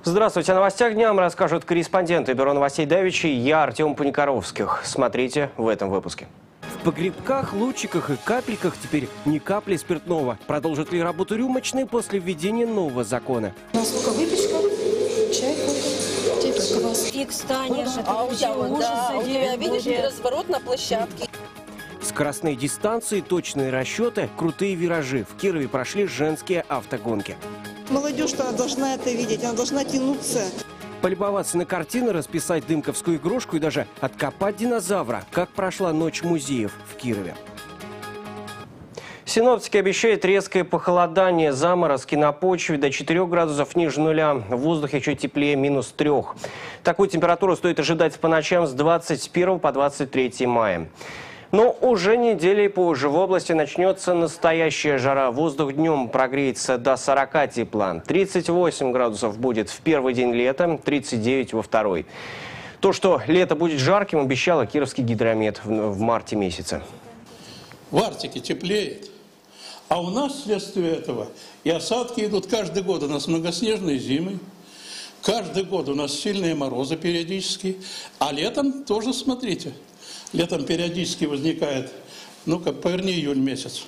Здравствуйте. О новостях дня вам расскажут корреспонденты Бюро новостей Давичи. Я Артем Паникоровских. Смотрите в этом выпуске. В погребках, лучиках и капельках теперь ни капли спиртного. Продолжит ли работу рюмочной после введения нового закона? У нас только выпечка, чай, кофе, теперь только вас. Фиг станешь, А у тебя, видишь, разворот на площадке. Скоростные дистанции, точные расчеты, крутые виражи. В Кирове прошли женские автогонки. Молодежь-то должна это видеть, она должна тянуться. Полюбоваться на картины, расписать дымковскую игрушку и даже откопать динозавра. Как прошла ночь музеев в Кирове. Синоптики обещают резкое похолодание, заморозки на почве до 4 градусов ниже нуля. В воздухе чуть теплее -3. Такую температуру стоит ожидать по ночам с 21 по 23 мая. Но уже недели позже в области начнется настоящая жара. Воздух днем прогреется до 40 тепла. 38 градусов будет в первый день лета, 39 во второй. То, что лето будет жарким, обещала Кировский гидромет в марте месяце. В Арктике теплеет. А у нас вследствие этого и осадки идут каждый год. У нас многоснежные зимы. Каждый год у нас сильные морозы периодически. А летом тоже, смотрите, летом периодически возникает, ну-ка, поверни июль месяц.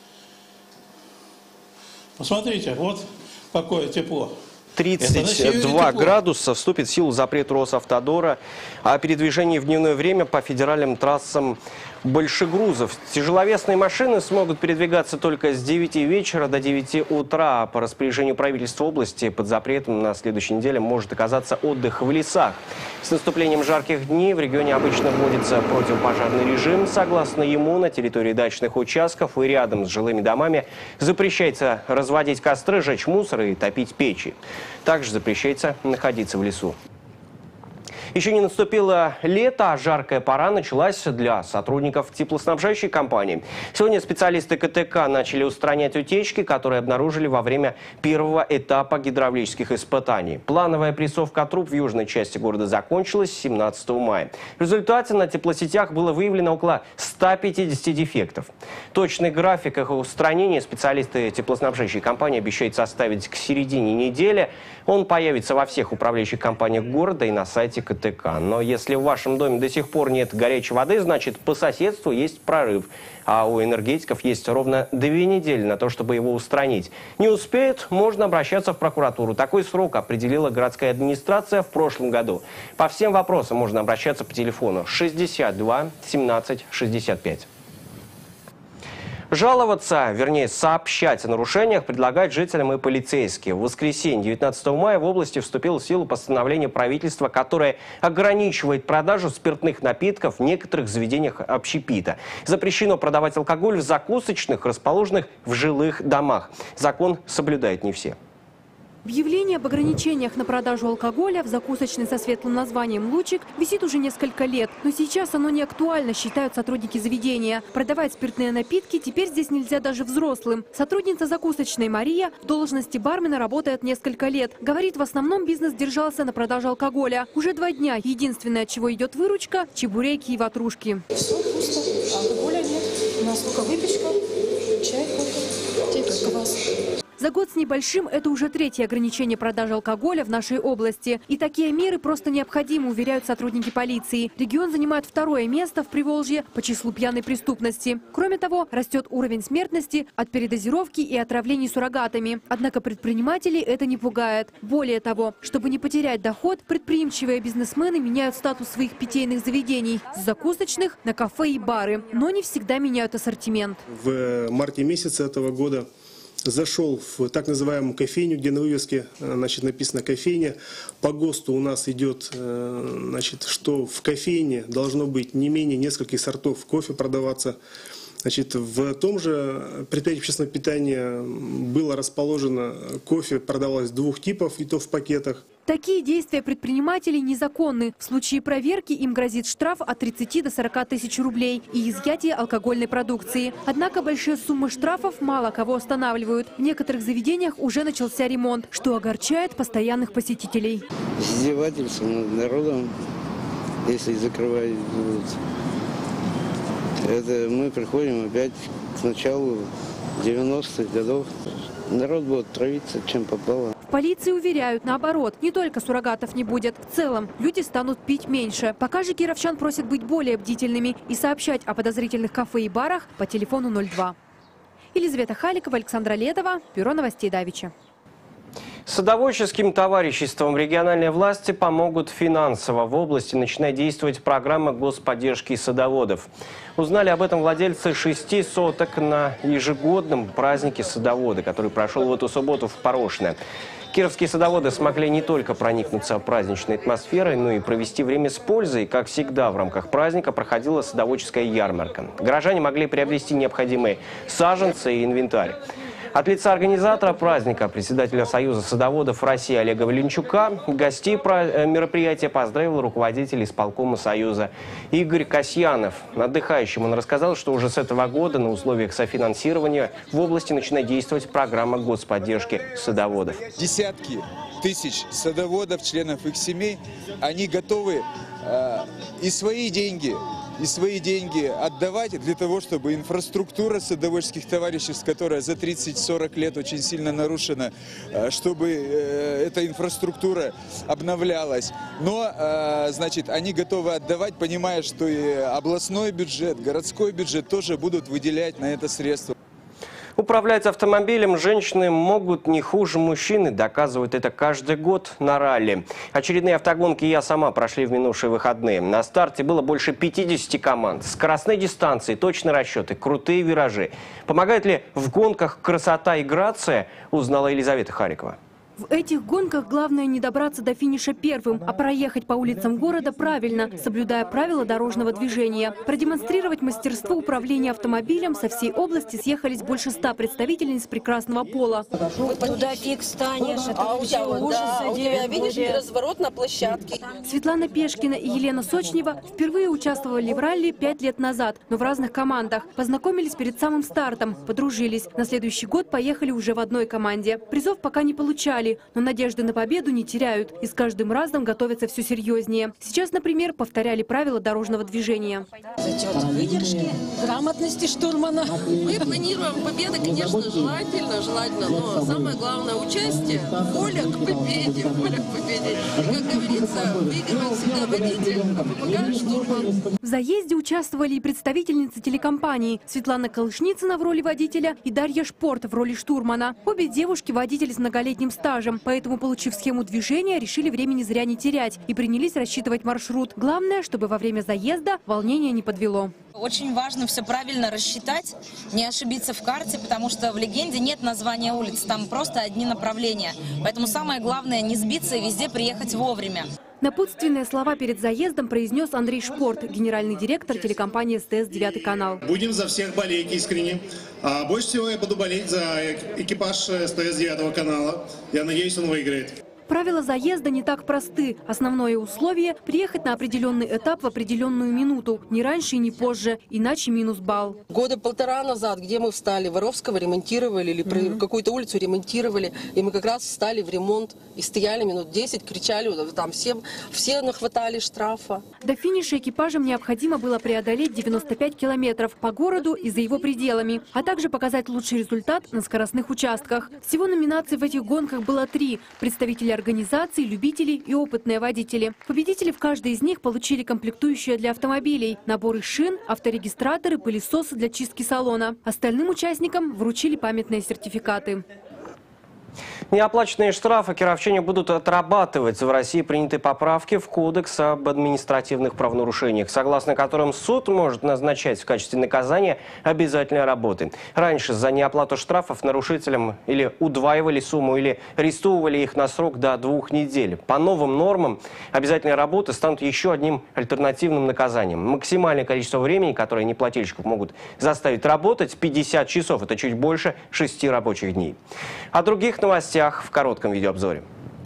Посмотрите, вот какое тепло. 32 градуса, вступит в силу запрет Росавтодора о передвижении в дневное время по федеральным трассам большегрузов. Тяжеловесные машины смогут передвигаться только с 9 вечера до 9 утра. По распоряжению правительства области под запретом на следующей неделе может оказаться отдых в лесах. С наступлением жарких дней в регионе обычно вводится противопожарный режим. Согласно ему, на территории дачных участков и рядом с жилыми домами запрещается разводить костры, жечь мусор и топить печи. Также запрещается находиться в лесу. Еще не наступило лето, а жаркая пора началась для сотрудников теплоснабжающей компании. Сегодня специалисты КТК начали устранять утечки, которые обнаружили во время первого этапа гидравлических испытаний. Плановая прессовка труб в южной части города закончилась 17 мая. В результате на теплосетях было выявлено около 150 дефектов. Точный график их устранения специалисты теплоснабжающей компании обещают составить к середине недели. Он появится во всех управляющих компаниях города и на сайте КТК. Но если в вашем доме до сих пор нет горячей воды, значит по соседству есть прорыв. А у энергетиков есть ровно 2 недели на то, чтобы его устранить. Не успеют, можно обращаться в прокуратуру. Такой срок определила городская администрация в прошлом году. По всем вопросам можно обращаться по телефону 62 17 65. Жаловаться, вернее сообщать о нарушениях предлагают жителям и полицейские. В воскресенье 19 мая в области вступило в силу постановление правительства, которое ограничивает продажу спиртных напитков в некоторых заведениях общепита. Запрещено продавать алкоголь в закусочных, расположенных в жилых домах. Закон соблюдают не все. Объявление об ограничениях на продажу алкоголя в закусочной со светлым названием «Лучик» висит уже несколько лет. Но сейчас оно не актуально, считают сотрудники заведения. Продавать спиртные напитки теперь здесь нельзя даже взрослым. Сотрудница закусочной Мария в должности бармена работает несколько лет. Говорит, в основном бизнес держался на продаже алкоголя. Уже 2 дня. Единственное, от чего идет выручка – чебуреки и ватрушки. Все пусто, алкоголя нет. У нас только выпечка, чай, кофе, теперь только вас. За год с небольшим это уже 3-е ограничение продажи алкоголя в нашей области. И такие меры просто необходимы, уверяют сотрудники полиции. Регион занимает 2-е место в Приволжье по числу пьяной преступности. Кроме того, растет уровень смертности от передозировки и отравлений суррогатами. Однако предпринимателей это не пугает. Более того, чтобы не потерять доход, предприимчивые бизнесмены меняют статус своих питейных заведений с закусочных на кафе и бары. Но не всегда меняют ассортимент. В марте месяце этого года зашел в так называемую кофейню, где на вывеске написано «кофейня». По ГОСТу у нас идет, что в кофейне должно быть не менее нескольких сортов кофе продаваться. В том же предприятии общественного питания было расположено кофе, продавалось 2 типов, и то в пакетах. Такие действия предпринимателей незаконны. В случае проверки им грозит штраф от 30 до 40 тысяч рублей и изъятие алкогольной продукции. Однако большие суммы штрафов мало кого останавливают. В некоторых заведениях уже начался ремонт, что огорчает постоянных посетителей. Издевательство над народом, если закрывают. Это мы приходим опять к началу 90-х годов. Народ будет травиться, чем попало. полиции уверяют, наоборот, не только суррогатов не будет. В целом, люди станут пить меньше. Пока же кировчан просят быть более бдительными и сообщать о подозрительных кафе и барах по телефону 02. Елизавета Халикова, Александра Ледова, Бюро новостей Давича. Садоводческим товариществам региональные власти помогут финансово. В области начинает действовать программа господдержки садоводов. Узнали об этом владельцы 6 соток на ежегодном празднике садовода, который прошел в эту субботу в Порошино. Кировские садоводы смогли не только проникнуться праздничной атмосферой, но и провести время с пользой. Как всегда, в рамках праздника проходила садоводческая ярмарка. Горожане могли приобрести необходимые саженцы и инвентарь. От лица организатора праздника, председателя Союза садоводов России Олега Валенчука, гостей мероприятия поздравил руководитель исполкома Союза Игорь Касьянов. Отдыхающим он рассказал, что уже с этого года на условиях софинансирования в области начинает действовать программа господдержки садоводов. Десятки тысяч садоводов, членов их семей, они готовы и свои деньги отдавать для того, чтобы инфраструктура садоводческих товариществ, которая за 30-40 лет очень сильно нарушена, чтобы эта инфраструктура обновлялась. Но, значит, они готовы отдавать, понимая, что и областной бюджет, городской бюджет тоже будут выделять на это средства. Управлять автомобилем женщины могут не хуже мужчины, доказывают это каждый год на ралли. Очередные автогонки «Я сама» прошли в минувшие выходные. На старте было больше 50 команд. Скоростные дистанции, точные расчеты, крутые виражи. Помогает ли в гонках красота и грация, узнала Елизавета Харикова. В этих гонках главное не добраться до финиша первым, а проехать по улицам города правильно, соблюдая правила дорожного движения. Продемонстрировать мастерство управления автомобилем со всей области съехались больше 100 представительниц прекрасного пола. Туда фиг встанешь, это вообще ужас. У тебя, видишь, разворот на площадке. Светлана Пешкина и Елена Сочнева впервые участвовали в ралли 5 лет назад, но в разных командах. Познакомились перед самым стартом, подружились. На следующий год поехали уже в одной команде. Призов пока не получали, но надежды на победу не теряют и с каждым разом готовятся все серьезнее. Сейчас, например, повторяли правила дорожного движения. Эти вот выдержки, грамотности штурмана. Мы планируем победы, конечно, желательно, но самое главное участие, воля к победе, Как говорится, выигрывает всегда водитель, а помогает штурман. В заезде участвовали и представительницы телекомпании Светлана Колышницына в роли водителя и Дарья Шпорт в роли штурмана. Обе девушки водители с многолетним стажем, поэтому, получив схему движения, решили времени зря не терять и принялись рассчитывать маршрут. Главное, чтобы во время заезда волнение не подвело. Очень важно все правильно рассчитать, не ошибиться в карте, потому что в легенде нет названия улиц, там просто одни направления. Поэтому самое главное не сбиться и везде приехать вовремя. Напутственные слова перед заездом произнес Андрей Шпорт, генеральный директор телекомпании СТС «9 канал». Будем за всех болеть искренне. А больше всего я буду болеть за экипаж СТС 9 канала. Я надеюсь, он выиграет. Правила заезда не так просты. Основное условие – приехать на определенный этап в определенную минуту. Не раньше и не позже, иначе минус балл. Года полтора назад, где мы встали, Воровского ремонтировали или какую-то улицу ремонтировали, и мы как раз встали в ремонт и стояли минут 10, кричали, там все нахватали штрафа. До финиша экипажам необходимо было преодолеть 95 километров по городу и за его пределами, а также показать лучший результат на скоростных участках. Всего номинаций в этих гонках было 3 – представители организаций, любители и опытные водители. Победители в каждой из них получили комплектующие для автомобилей, наборы шин, авторегистраторы, пылесосы для чистки салона. Остальным участникам вручили памятные сертификаты. Неоплаченные штрафы кировчане будут отрабатывать. В России приняты поправки в Кодекс об административных правонарушениях, согласно которым суд может назначать в качестве наказания обязательной работы. Раньше за неоплату штрафов нарушителям или удваивали сумму, или арестовывали их на срок до 2 недель. По новым нормам обязательные работы станут еще одним альтернативным наказанием. Максимальное количество времени, которое неплательщиков могут заставить работать, 50 часов. Это чуть больше 6 рабочих дней. О других новостях в коротком видеообзоре.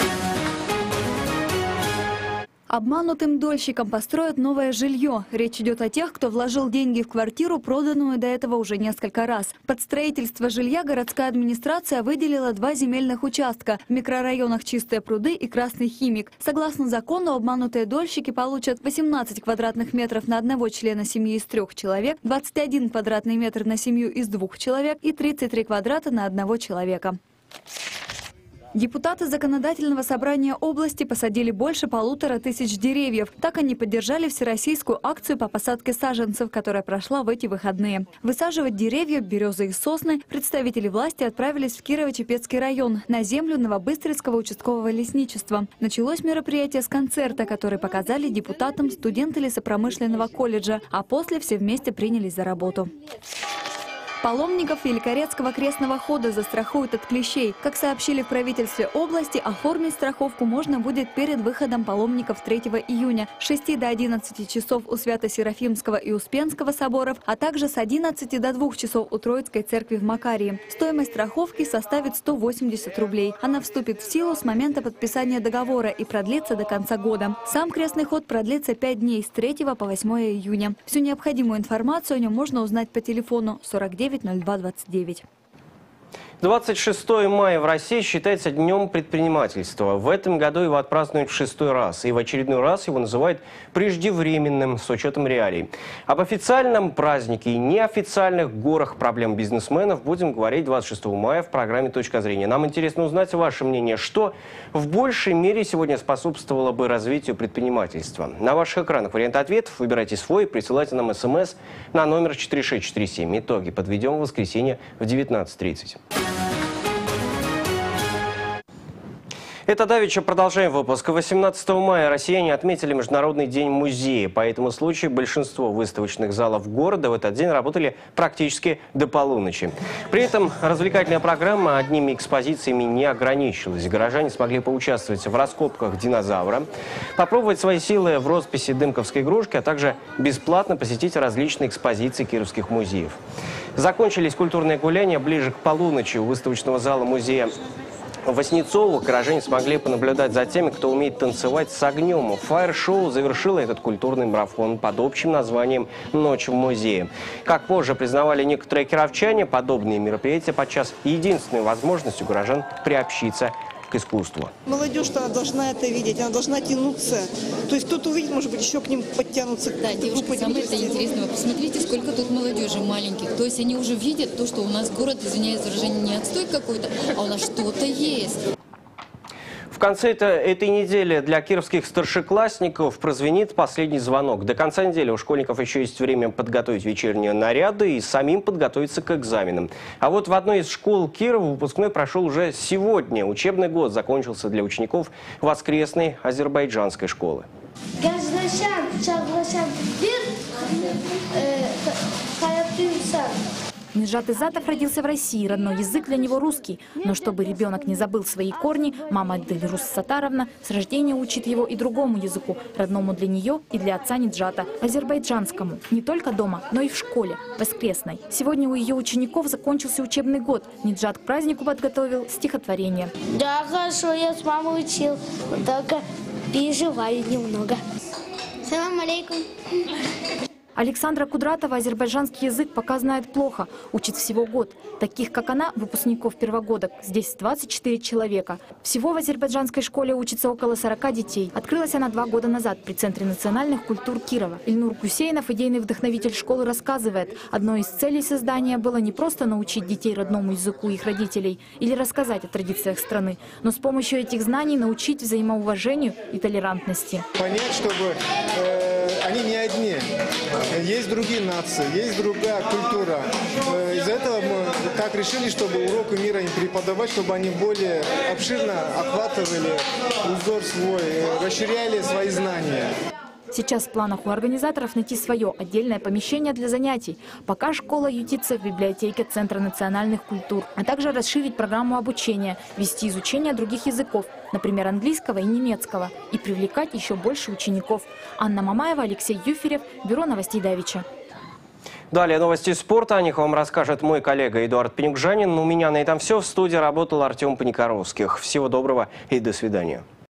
Обманутым дольщикам построят новое жилье. Речь идет о тех, кто вложил деньги в квартиру, проданную до этого уже несколько раз. Под строительство жилья городская администрация выделила 2 земельных участка в микрорайонах Чистые пруды и Красный Химик. Согласно закону, обманутые дольщики получат 18 квадратных метров на одного члена семьи из 3 человек, 21 квадратный метр на семью из 2 человек и 33 квадрата на одного человека. Депутаты Законодательного собрания области посадили больше 1500 деревьев. Так они поддержали всероссийскую акцию по посадке саженцев, которая прошла в эти выходные. Высаживать деревья, березы и сосны представители власти отправились в Кирово-Чепецкий район на землю Новобыстрицкого участкового лесничества. Началось мероприятие с концерта, который показали депутатам студенты лесопромышленного колледжа, а после все вместе принялись за работу. Паломников Великорецкого крестного хода застрахуют от клещей. Как сообщили в правительстве области, оформить страховку можно будет перед выходом паломников 3 июня с 6 до 11 часов у Свято-Серафимского и Успенского соборов, а также с 11 до 2 часов у Троицкой церкви в Макарии. Стоимость страховки составит 180 рублей. Она вступит в силу с момента подписания договора и продлится до конца года. Сам крестный ход продлится 5 дней с 3 по 8 июня. Всю необходимую информацию о нем можно узнать по телефону 49 02 29. 26 мая в России считается днем предпринимательства. В этом году его отпразднуют в 6-й раз. И в очередной раз его называют преждевременным с учетом реалий. Об официальном празднике и неофициальных горах проблем бизнесменов будем говорить 26 мая в программе «Точка зрения». Нам интересно узнать ваше мнение, что в большей мере сегодня способствовало бы развитию предпринимательства. На ваших экранах варианты ответов. Выбирайте свой, присылайте нам смс на номер 4647. Итоги подведем в воскресенье в 19:30. Это давеча продолжаем выпуск. 18 мая россияне отметили Международный день музея. По этому случаю большинство выставочных залов города в этот день работали практически до полуночи. При этом развлекательная программа одними экспозициями не ограничилась. Горожане смогли поучаствовать в раскопках динозавра, попробовать свои силы в росписи дымковской игрушки, а также бесплатно посетить различные экспозиции кировских музеев. Закончились культурные гуляния ближе к полуночи у выставочного зала музея Васнецова. Горожане смогли понаблюдать за теми, кто умеет танцевать с огнем. Фаер-шоу завершило этот культурный марафон под общим названием «Ночь в музее». Как позже признавали некоторые кировчане, подобные мероприятия подчас единственной возможностью горожан приобщиться к искусству. Молодежь-то должна это видеть, она должна тянуться. То есть кто-то увидит, может быть, еще к ним подтянутся. Да, девушки, самое-то интересное, вы посмотрите, сколько тут молодежи маленьких. То есть они уже видят то, что у нас город, извиняюсь за выражение, не отстой какой-то, а у нас что-то есть. В конце этой недели для кировских старшеклассников прозвенит последний звонок. До конца недели у школьников еще есть время подготовить вечерние наряды и самим подготовиться к экзаменам. А вот в одной из школ Кирова выпускной прошел уже сегодня. Учебный год закончился для учеников воскресной азербайджанской школы. Ниджат Изатов родился в России, родной язык для него русский. Но чтобы ребенок не забыл свои корни, мама Дельрус Сатаровна с рождения учит его и другому языку, родному для нее и для отца Ниджата, азербайджанскому. Не только дома, но и в школе, воскресной. Сегодня у ее учеников закончился учебный год. Ниджат к празднику подготовил стихотворение. Да, хорошо, я с мамой учил, только переживаю немного. Салам алейкум. Александра Кудратова азербайджанский язык пока знает плохо, учит всего год. Таких, как она, выпускников первогодок, здесь 24 человека. Всего в азербайджанской школе учится около 40 детей. Открылась она 2 года назад при Центре национальных культур Кирова. Ильнур Гусейнов, идейный вдохновитель школы, рассказывает, одной из целей создания было не просто научить детей родному языку их родителей или рассказать о традициях страны, но с помощью этих знаний научить взаимоуважению и толерантности. Понять, чтобы они не одни. Есть другие нации, есть другая культура. Из-за этого мы так решили, чтобы уроки мира им преподавать, чтобы они более обширно охватывали узор свой, расширяли свои знания. Сейчас в планах у организаторов найти свое отдельное помещение для занятий. Пока школа ютится в библиотеке Центра национальных культур, а также расширить программу обучения, вести изучение других языков, например, английского и немецкого, и привлекать еще больше учеников. Анна Мамаева, Алексей Юферев, Бюро новостей Давича. Далее новости спорта. О них вам расскажет мой коллега Эдуард Пенюкжанин. У меня на этом все. В студии работал Артем Паникоровских. Всего доброго и до свидания.